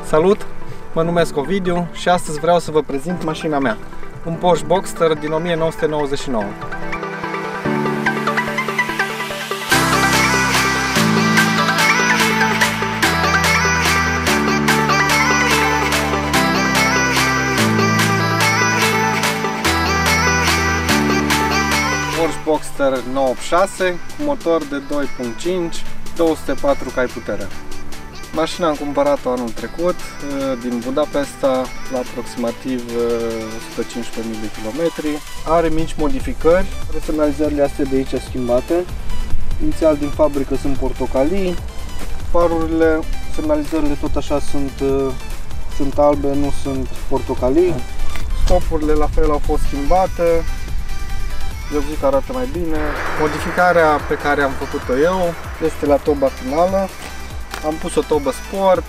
Salut! Mă numesc Ovidiu și astăzi vreau să vă prezint mașina mea, un Porsche Boxster din 1999. Porsche Boxster 986 cu motor de 2.5, 204 cai putere. Mașina am cumpărat-o anul trecut din Budapesta la aproximativ 115.000 de kilometri. Are mici modificări, semnalizările astea de aici schimbate. Inițial din fabrică sunt portocalii, farurile, semnalizările tot așa sunt albe, nu sunt portocalii. Stopurile la fel au fost schimbate, eu zic că arată mai bine. Modificarea pe care am făcut-o eu este la toba finală. Am pus o tobă sport.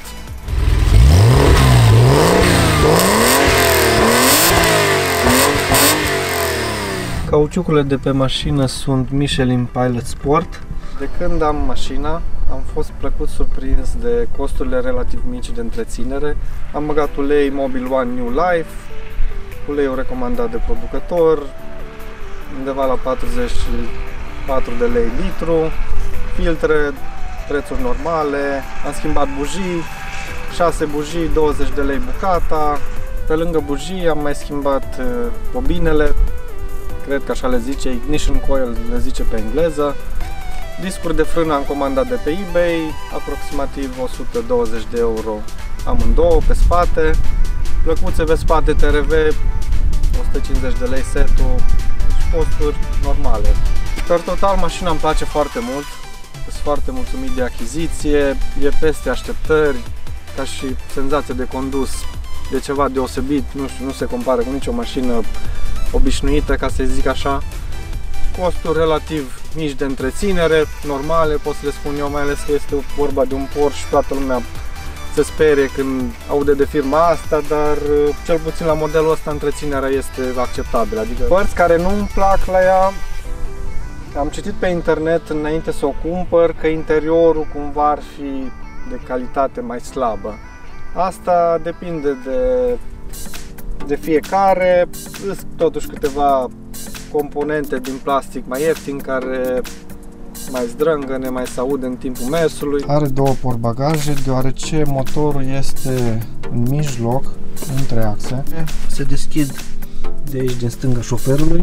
Cauciucurile de pe mașină sunt Michelin Pilot Sport. De când am mașina, am fost plăcut surprins de costurile relativ mici de întreținere. Am băgat ulei Mobil One New Life, uleiul recomandat de producător, undeva la 44 de lei litru, filtre, prețuri normale, am schimbat bujii, 6 bujii, 20 de lei bucata. Pe lângă bujii am mai schimbat bobinele, cred că așa le zice, ignition coil le zice pe engleză. Discuri de frână am comandat de pe eBay, aproximativ 120 de euro amândouă pe spate. Plăcuțe pe spate TRV, 150 de lei setul și posturi normale. Per total mașina îmi place foarte mult. Sunt foarte mulțumit de achiziție, e peste așteptări, ca și senzație de condus, de ceva deosebit, nu știu, nu se compară cu nicio mașină obișnuită, ca să zic așa. Costuri relativ mici de întreținere, normale, pot să le spun eu, mai ales că este vorba de un Porsche și toată lumea se sperie când aude de firma asta, dar cel puțin la modelul ăsta întreținerea este acceptabilă. Adică părți care nu-mi plac la ea, am citit pe internet înainte să o cumpăr că interiorul cumva ar fi de calitate mai slabă. Asta depinde de fiecare. Sunt totuși câteva componente din plastic mai ieftin care mai zdrângăne, mai se aud în timpul mersului. Are două portbagaje deoarece motorul este în mijloc, între axe. Se deschid de aici din stânga șoferului.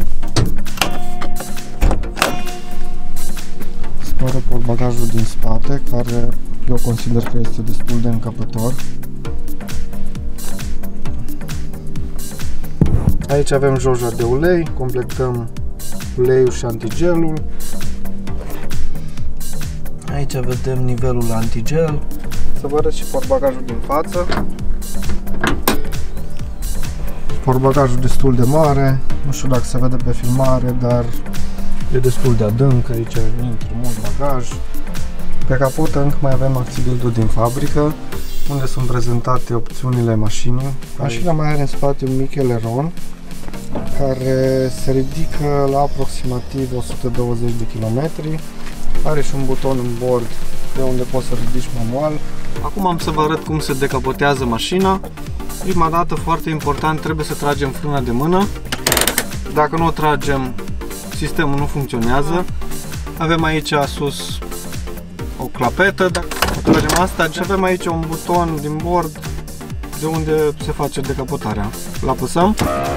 Are portbagajul din spate, care eu consider că este destul de încăpător. Aici avem joja de ulei, completăm uleiul și antigelul. Aici vedem nivelul antigel. Să vă arăt și portbagajul din față. Portbagajul destul de mare, nu știu dacă se vede pe filmare, dar e destul de adânc, aici intră mult bagaj. Pe capotă încă mai avem accidentul din fabrică, unde sunt prezentate opțiunile mașinii. Mașina mai are în spate un mic eleron, care se ridică la aproximativ 120 de km. Are și un buton în bord de unde poți să ridici manual. Acum am să vă arăt cum se decapotează mașina. Prima dată, foarte important, trebuie să tragem frâna de mână. Dacă nu o tragem, sistemul nu funcționează. Avem aici sus o clapetă, dacă o tragem asta, și avem aici un buton din bord de unde se face decapotarea. Îl apăsăm.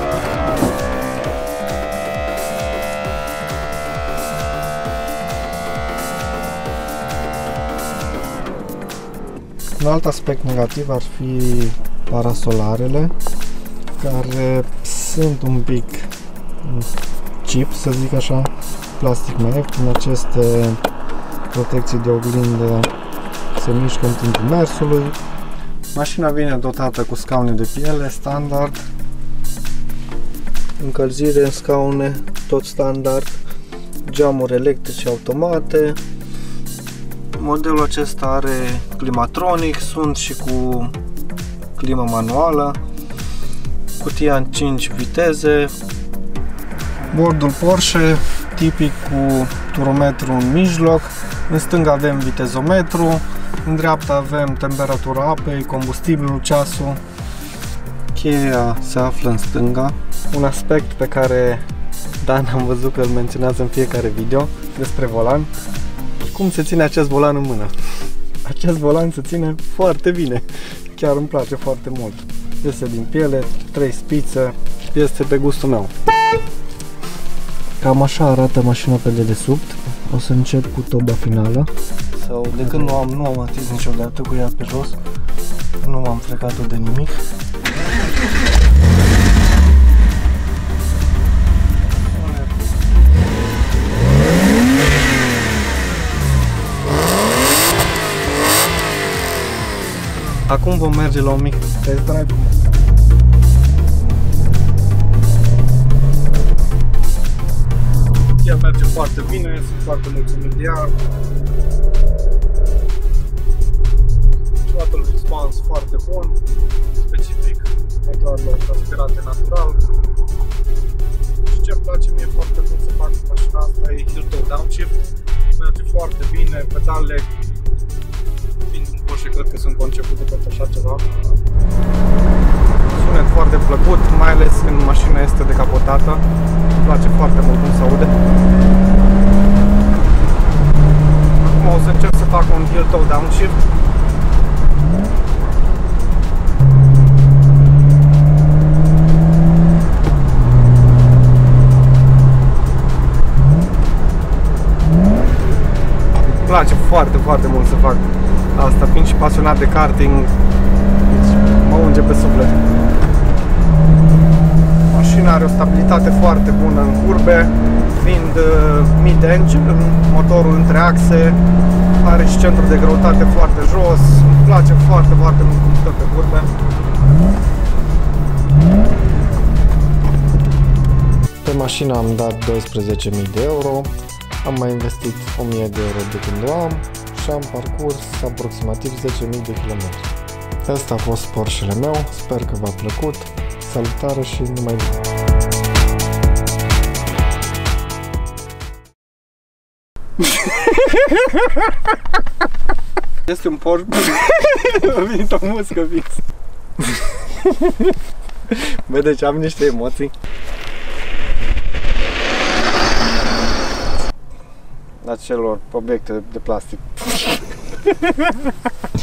Un alt aspect negativ ar fi parasolarele, care sunt un pic cheap, să zic așa, plastic mai ieftin. Aceste protecții de oglindă se mișcă în timpul mersului. Mașina vine dotată cu scaune de piele standard, încălzire în scaune tot standard, geamuri electrice automate. Modelul acesta are climatronic, sunt și cu climă manuală, cutia în 5 viteze. Bordul Porsche, tipic cu turometru în mijloc. În stânga avem vitezometru, În dreapta avem temperatura apei, combustibilul, ceasul. Cheia se află în stânga. Un aspect pe care Dan am văzut că îl menționează în fiecare video despre volan. Cum se ține acest volan în mână? Acest volan se ține foarte bine. Chiar îmi place foarte mult. Este din piele, 3 spițe, este pe gustul meu. Cam așa arată mașina pe dedesubt. O să încep cu toba finală. Sau de când nu am atins niciodată cu ea pe jos. Nu m-am frecat-o de nimic. Acum vom merge la un mic test drive. Ea merge foarte bine, sunt foarte mulțumit de ea. Throttle response foarte bun, specific motoarelor transpirate natural. Și ce-mi place mie foarte mult să fac cu mașina asta e heel toe downshift. Merge foarte bine, pedalele fiind un Porsche cred că sunt concepute pentru așa ceva. Sunet foarte plăcut, mai ales când mașina este decapotată. Îmi place foarte mult cum se aude. Acum o să încerc să fac un heel toe downshift. Îmi place foarte, foarte mult să fac asta, fiind și pasionat de karting, deci mă unge pe suflet. Mașina are o stabilitate foarte bună în curbe, fiind mid-engine, motorul între axe, are și centru de greutate foarte jos, îmi place foarte, foarte mult cum stă pe curbe. Pe mașină am dat 12.000 de euro, am mai investit 1.000 de euro de când o am și am parcurs aproximativ 10.000 de kilometri. Asta a fost Porsche-ul meu, sper că v-a plăcut, salutare și numai bine! Este un Porsche. A venit o muscă fix. Bă, deci am niște emoții. Acelor obiecte de plastic.